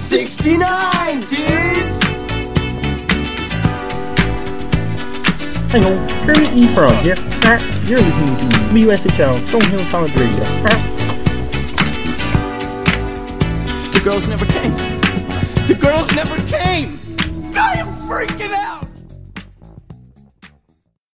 69, dudes! Hey ho, Kermit E. Frog here. You're listening to WSHL Stonehill College Radio. The girls never came.